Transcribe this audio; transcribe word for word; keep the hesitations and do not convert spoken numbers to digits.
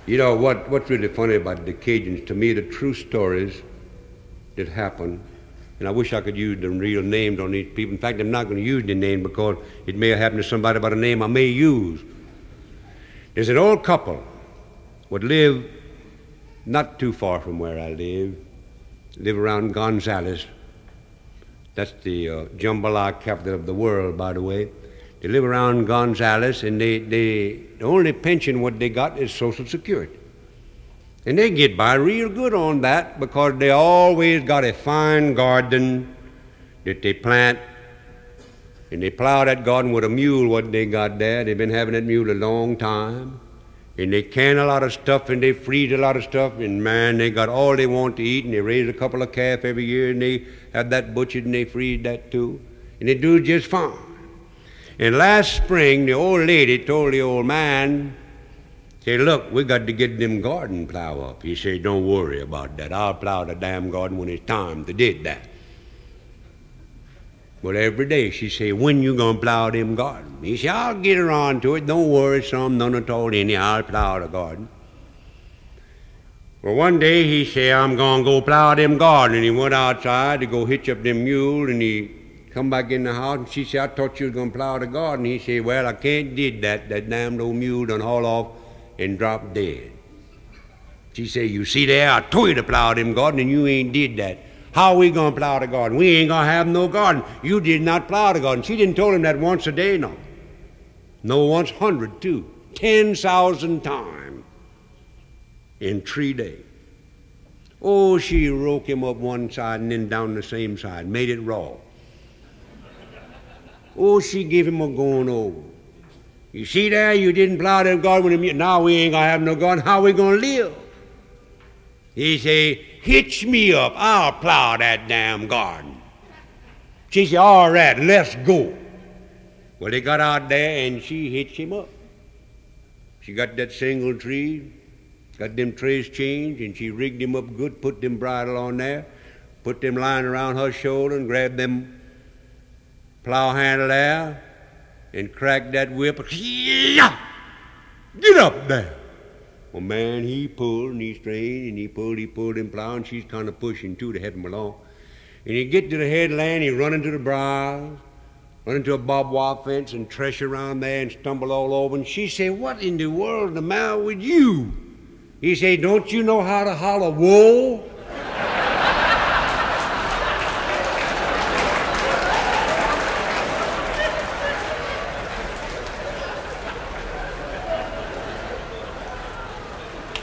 You know, what, what's really funny about the Cajuns, to me, the true stories that happen, and I wish I could use the real names on these people. In fact, I'm not going to use the name because it may have happened to somebody by the name I may use. There's an old couple would live not too far from where I live, live around Gonzales. That's the uh, jambalaya capital of the world, by the way. They live around Gonzales, and they, they, the only pension what they got is Social Security. And they get by real good on that because they always got a fine garden that they plant, and they plow that garden with a mule what they got there. They've been having that mule a long time. And they can a lot of stuff, and they freeze a lot of stuff, and man, they got all they want to eat, and they raise a couple of calf every year, and they have that butchered, and they freeze that too. And they do just fine. And last spring, the old lady told the old man, say, look, we got to get them garden plow up. He said, don't worry about that. I'll plow the damn garden when it's time to did that. But every day she said, when you gonna plow them garden? He said, I'll get around to it. Don't worry, some, none at all, any. I'll plow the garden. Well, one day he said, I'm gonna go plow them garden. And he went outside to go hitch up them mule, and he come back in the house, and she said, I thought you was going to plow the garden. He said, well, I can't did that. That damn old mule done haul off and dropped dead. She said, you see there, I told you to plow them garden, and you ain't did that. How we going to plow the garden? We ain't going to have no garden. You did not plow the garden. She didn't told him that once a day, no. No, once hundred, too. Ten thousand times in three days. Oh, she broke him up one side and then down the same side, made it raw. Oh, she gave him a going over. You see there, you didn't plow that garden with him. Now we ain't going to have no garden. How we going to live? He say, hitch me up. I'll plow that damn garden. She said, all right, let's go. Well, they got out there, and she hitched him up. She got that single tree, got them trays changed, and she rigged him up good, put them bridle on there, put them line around her shoulder, and grabbed them plow handle there, and cracked that whip. Get up there. Well, man, he pulled and he strained and he pulled, he pulled him plow, and she's kind of pushing too to help him along. And he get to the headland, he run into the briars, run into a barbed wire fence and trash around there and stumble all over. And she said, what in the world is the matter with you? He said, don't you know how to holler whoa?